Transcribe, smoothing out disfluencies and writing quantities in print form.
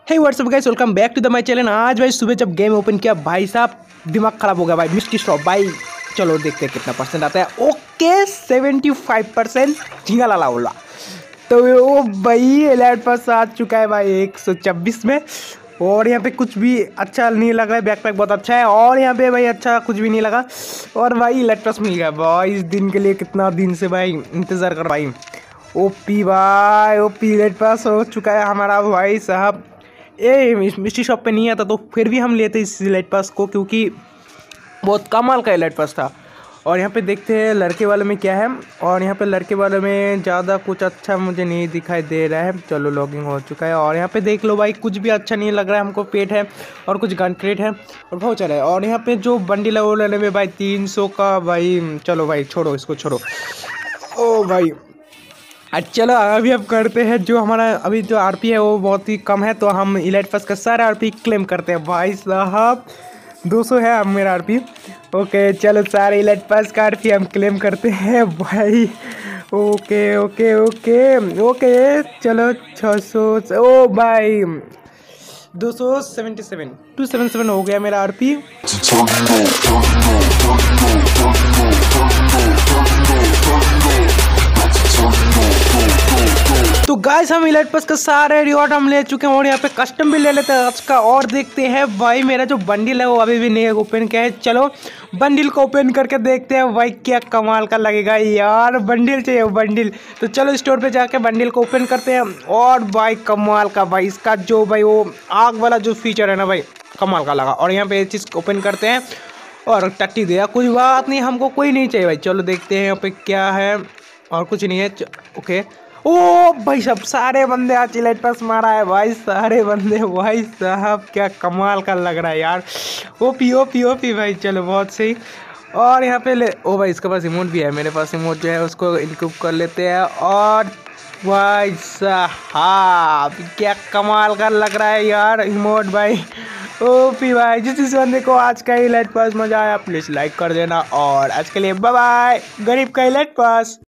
Hey what's up guys, welcome back to the my channel. आज भाई सुबह जब गेम ओपन किया भाई साहब दिमाग खराब हो गया भाई। मिस्ट्री शॉप भाई, चलो देखते हैं कितना परसेंट आता है। ओके 75% झींगा लाला बोला तो वो भाई अलर्ट पास आ चुका है भाई 126 में। और यहाँ पे कुछ भी अच्छा नहीं लग रहा है। बैकपैक बहुत अच्छा है और यहाँ पे भाई अच्छा कुछ भी नहीं लगा। और भाई अलर्ट पास मिल गया भाई इस दिन के लिए। कितना दिन से भाई इंतज़ार कर भाई। ओपी भाई ओपी अलर्ट पास हो चुका है हमारा भाई साहब। ये मिस्ट्री शॉप पे नहीं आता तो फिर भी हम लेते इस लाइट पास को, क्योंकि बहुत कमाल का लाइट पास था। और यहाँ पे देखते हैं लड़के वाले में क्या है। और यहाँ पे लड़के वाले में ज़्यादा कुछ अच्छा मुझे नहीं दिखाई दे रहा है। चलो लॉगिंग हो चुका है। और यहाँ पे देख लो भाई कुछ भी अच्छा नहीं लग रहा है हमको। पेट है और कुछ गन क्रेट है और भाउचर है। और यहाँ पे जो बंडल है वो लेने में भाई 300 का भाई। चलो भाई छोड़ो इसको छोड़ो। ओ भाई चलो अभी अब करते हैं जो हमारा अभी जो आरपी है वो बहुत ही कम है, तो हम इलाइट पास का सारा आरपी क्लेम करते हैं भाई साहब। 200 है अब मेरा आरपी। ओके चलो सारे इलाइट पास का आरपी हम क्लेम करते हैं भाई। ओके ओके ओके ओके चलो 600 ओ भाई 277 हो गया मेरा आरपी। तो गाइस हम इलाइट पास का सारे रिवॉर्ड हम ले चुके हैं और यहाँ पे कस्टम भी ले लेते हैं आज का। और देखते हैं भाई मेरा जो बंडल है वो अभी भी नहीं ओपन किया है। चलो बंडल को ओपन करके देखते हैं भाई क्या कमाल का लगेगा यार। बंडल चाहिए बंडल, तो चलो स्टोर पे जाके बंडल को ओपन करते हैं। और भाई कमाल का भाई इसका जो भाई वो आग वाला जो फीचर है ना भाई कमाल का लगा। और यहाँ पे ये चीज़ ओपन करते हैं और टट्टी दिया। कुछ बात नहीं, हमको कोई नहीं चाहिए भाई। चलो देखते हैं यहाँ पे क्या है और कुछ नहीं है। ओके ओ भाई साहब सारे बंदे आज इलाइट पास मारा है भाई। सारे बंदे भाई साहब क्या कमाल का लग रहा है यार। ओपी ओपी ओपी भाई चलो बहुत सही। और यहाँ पे ले ओ भाई इसके पास इमोट भी है। मेरे पास इमोट जो है उसको इनक्यूब कर लेते हैं। और भाई साहब क्या कमाल का लग रहा है यार इमोट भाई। ओपी भाई जिस बंदे को आज का इलाइट पास मजा आया प्लीज़ लाइक कर देना। और आज के लिए बाय बाय। गरीब का इलाइट पास।